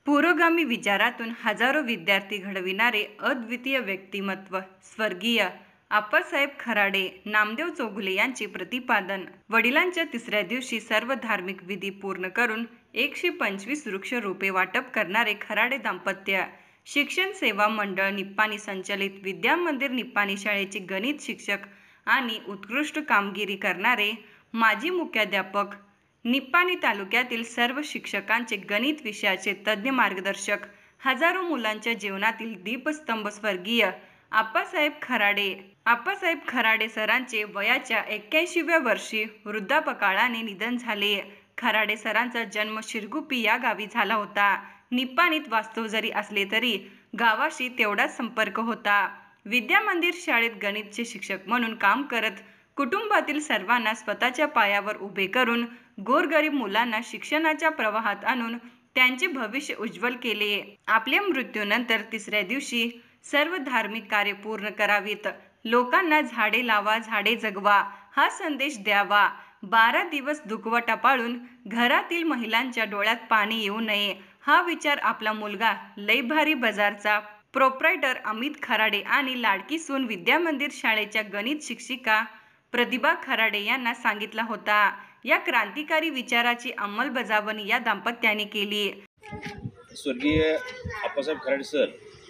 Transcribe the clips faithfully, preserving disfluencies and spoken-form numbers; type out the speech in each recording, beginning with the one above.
पुरोगामी विचारातून हजारो विद्यार्थी घडविणारे अद्वितीय व्यक्तिमत्व स्वर्गीय आप्पासाहेब खराडे नामदेव चौगुले यांचे प्रतिपादन. वडिलांच्या तिसऱ्या दिवशी सर्व धार्मिक विधी पूर्ण करून एकशे पंचवीस वृक्ष रोपे वाटप करणारे खराडे दाम्पत्य. शिक्षण सेवा मंडळ निप्पाणी संचलित विद्यामंदिर निप्पाणी शाळेचे गणित शिक्षक आणि उत्कृष्ट कामगिरी करणारे माजी मुख्याध्यापक. निप्पाणी तालुक्यातील सर्व शिक्षकांचे गणित विषयाचे तज्ज्ञ मार्गदर्शक. हजारो मुलांच्या जीवनातील दीपस्तंभ स्वर्गीय आप्पासाहेब खराडे. आप्पासाहेब खराडे सरांचे वयाच्या एक्क्याऐंशीव्या वर्षी वृद्धापकाळाने निधन झाले. खराडे सरांचा जन्म शिरगुप्पी या गावी झाला होता. निप्पाणीत वास्तव जरी असले तरी गावाशी तेवढाच संपर्क होता. विद्यामंदिर शाळेत गणितचे शिक्षक म्हणून काम करत कुटुंबातील सर्वांना स्वतःच्या पायावर उभे करून गोरगरीब मुलांना शिक्षणाच्या प्रवाहात आणून त्यांचे भविष्य उज्ज्वल केले. आपल्या मृत्यूनंतर तिसऱ्या दिवशी सर्व धार्मिक कार्य पूर्ण करावीत. लोकांना झाडे लावा, झाडे जगवा हा संदेश द्यावा. बारा दिवस दुखवटा पाळून घरातील महिलांच्या डोळ्यात पाणी येऊ नये हा विचार आपला मुलगा लयभारी बाजारचा प्रोप्रायटर अमित खराडे आणि लाडकी सून विद्यामंदिर शाळेच्या गणित शिक्षिका प्रतिभा खराडे यांना सांगितला होता. या क्रांतिकारी विचाराची अंमलबजावणी या दाम्पत्याने केली. स्वर्गीय आप्पासाहेब खराडे सर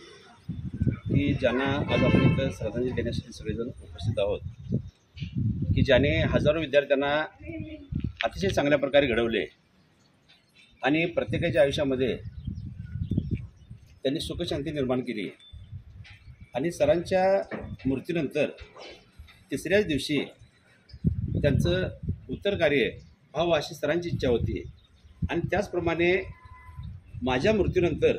की ज्यांना आज आपण इथं श्रद्धांजली देण्यासाठी सगळेजण उपस्थित आहोत, की ज्याने हजारो विद्यार्थ्यांना अतिशय चांगल्या प्रकारे घडवले आणि प्रत्येकाच्या आयुष्यामध्ये त्यांनी सुखशांती निर्माण केली. आणि सरांच्या मृत्यूनंतर तिसऱ्याच दिवशी त्यांचं उत्तर कार्य व्हावं अशी सरांची इच्छा होती. आणि त्याचप्रमाणे माझ्या मृत्यूनंतर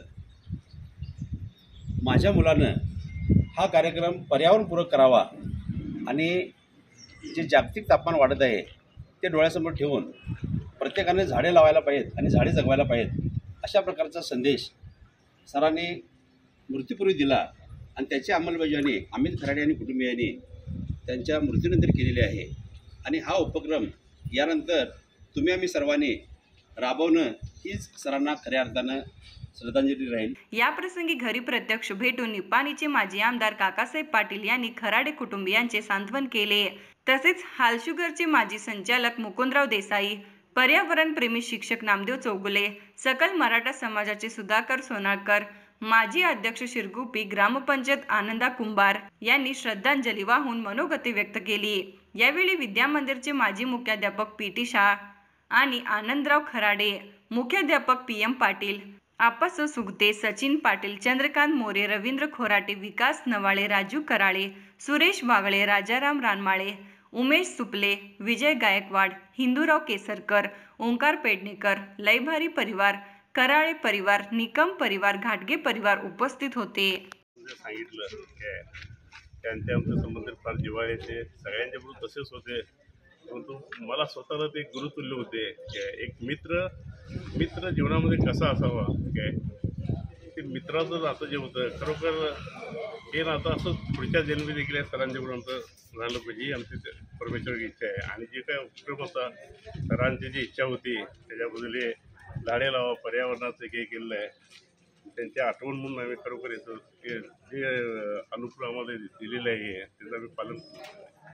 माझ्या मुलानं हा कार्यक्रम पर्यावरणपूरक करावा आणि जे जागतिक तापमान वाढत आहे ते डोळ्यासमोर ठेवून प्रत्येकाने झाडे लावायला पाहिजेत आणि झाडे जगवायला पाहिजेत अशा प्रकारचा संदेश सरांनी मृत्यूपूर्वी दिला. आणि त्याची अंमलबजावणी अमित खराडे आणि कुटुंबियांनी त्यांच्या मृत्यूनंतर केलेली आहे. आणि हा उपक्रम यानंतर तुम्ही आम्ही सर्वांनी राबवणं हीच सरांना खऱ्या अर्थानं श्रद्धांजली राहील. या प्रसंगी घरी प्रत्यक्ष भेटून निप्पाणीचे माजी आमदार काकासाहेब पाटील यांनी खराडे कुटुंबियांचे सांत्वन केले. तसेच हालशुगरचे माजी संचालक मुकुंदराव देसाई, पर्यावरणप्रेमी शिक्षक नामदेव चौगुले, सकल मराठा समाजाचे सुधाकर सोनाळकर, माजी अध्यक्ष शिरगुप्पी ग्रामपंचायत आनंदा कुंभार यांनी श्रद्धांजली वाहून मनोगती व्यक्त केली. यावेळी विद्यामंदिरचे माजी मुख्याध्यापक पी टी शाह आणि आनंदराव खराडे, मुख्याध्यापक पी एम पाटील, आप्पासो सुगते, सचिन पाटील, चंद्रकांत मोरे, रवींद्र खोराटे, विकास नवाळे, राजू कराळे, सुरेश बागळे, राजाराम रानमाळे, उमेश सुपले, विजय गायकवाड, हिंदूराव केसरकर, ओंकार पेडणेकर, लयभारी परिवार, कराळे परिवार, निकम परिवार, घाटगे परिवार उपस्थित होते. सांगितलं त्यांचे आमचे संबंध फार जिव्हाळ्याचे सगळ्यांच्या बरोबर तसेच होते. परंतु मला स्वतःला ते गुरुतुल्य होते. एक मित्र मित्र जीवनामध्ये कसा असावा काय ते मित्राचं नातं जे होतं खरोखर हे नातं असं पुढच्या जन्मी देखील सरांच्यापर्यंत झालं पाहिजे ही आमची परमेश्वराची इच्छा आहे. आणि जे काय उपक्रम होता सरांची जी इच्छा होती त्याच्याबद्दल हे झाडे लावा पर्यावरणाचं हे केलेलं आहे. त्यांची आठवण म्हणून आम्ही खरोखर येतो जे अनुकूल आम्हाला दिलेलं आहे त्याचं आम्ही पालन